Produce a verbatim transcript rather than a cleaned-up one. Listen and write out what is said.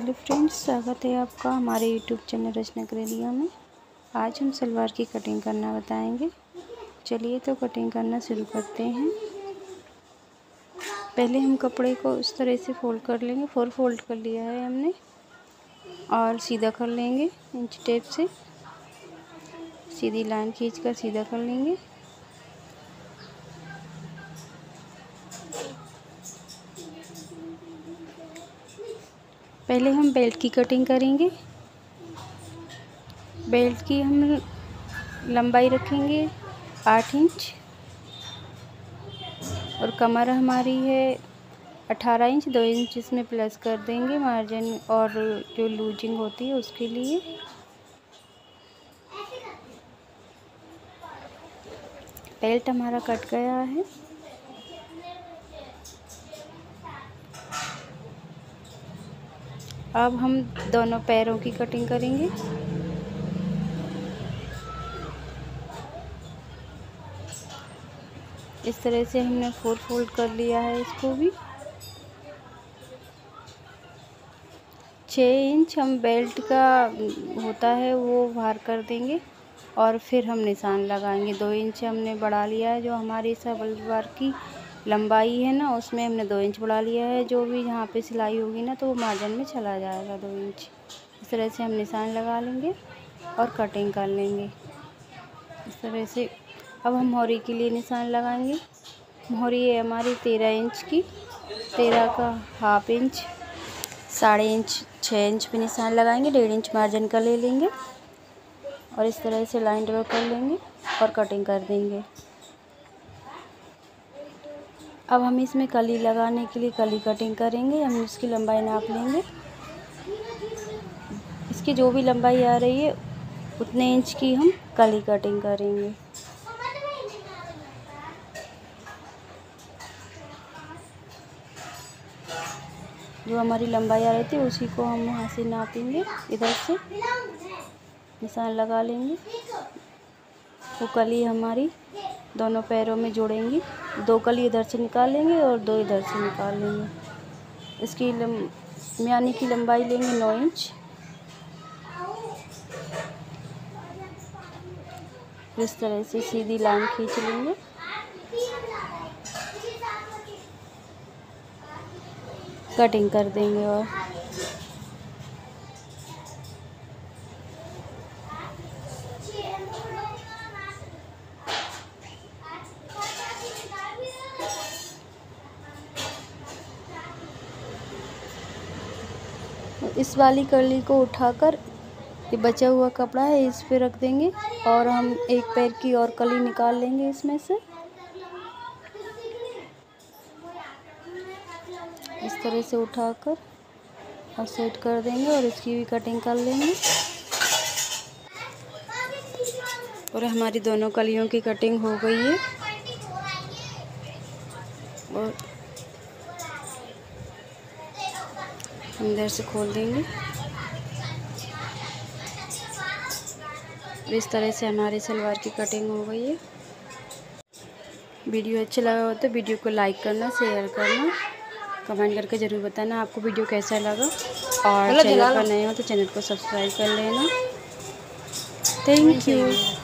Hello friends, स्वागत है आपका हमारे यूट्यूब चैनल रचना क्रेलिया में। आज हम सलवार की कटिंग करना बताएंगे। चलिए तो कटिंग करना शुरू करते हैं। पहले हम कपड़े को इस तरह से फोल्ड कर लेंगे। फोर फोल्ड कर लिया है हमने और सीधा कर लेंगे। इंच टेप से सीधी लाइन खींचकर सीधा कर लेंगे। पहले हम बेल्ट की कटिंग करेंगे। बेल्ट की हम लंबाई रखेंगे आठ इंच और कमर हमारी है अठारह इंच। दो इंच इसमें प्लस कर देंगे मार्जिन और जो लूजिंग होती है उसके लिए। बेल्ट हमारा कट गया है। अब हम दोनों पैरों की कटिंग करेंगे। इस तरह से हमने फोर फोल्ड कर लिया है। इसको भी छः इंच हम बेल्ट का होता है वो बाहर कर देंगे और फिर हम निशान लगाएंगे। दो इंच हमने बढ़ा लिया है। जो हमारी सलवार की लंबाई है ना, उसमें हमने दो इंच बढ़ा लिया है। जो भी यहाँ पे सिलाई होगी ना तो वो मार्जिन में चला जाएगा दो इंच। इस तरह से हम निशान लगा लेंगे और कटिंग कर लेंगे इस तरह से। अब हम मोहरी के लिए निशान लगाएंगे। मोहरी है हमारी तेरह इंच की। तेरह का हाफ इंच साढ़े इंच छः इंच पे निशान लगाएंगे। डेढ़ इंच मार्जिन का ले लेंगे और इस तरह से लाइन ड्रॉ कर लेंगे और कटिंग कर देंगे। अब हम इसमें कली लगाने के लिए कली कटिंग करेंगे। हम इसकी लंबाई नाप लेंगे। इसकी जो भी लंबाई आ रही है उतने इंच की हम कली कटिंग करेंगे। जो हमारी लंबाई आ रही थी उसी को हम वहाँ से नापेंगे। इधर से निशान लगा लेंगे। वो कली हमारी दोनों पैरों में जोड़ेंगी। दो कली इधर से निकाल लेंगे और दो इधर से निकाल लेंगे। इसकी म्यानी की लंबाई लेंगे नौ इंच। इस तरह से सीधी लाइन खींच लेंगे। कटिंग कर देंगे और इस वाली कली को उठाकर ये बचा हुआ कपड़ा है इस पे रख देंगे और हम एक पैर की और कली निकाल लेंगे इसमें से। इस तरह से उठाकर और सेट कर देंगे और इसकी भी कटिंग कर लेंगे। और हमारी दोनों कलियों की कटिंग हो गई है। और अंदर से खोल देंगे। इस तरह से हमारी सलवार की कटिंग हो गई है। वीडियो अच्छा लगा हो तो वीडियो को लाइक करना, शेयर करना, कमेंट करके ज़रूर बताना आपको वीडियो कैसा लगा। और चैनल पर नए हो तो चैनल को सब्सक्राइब कर लेना। Thank you.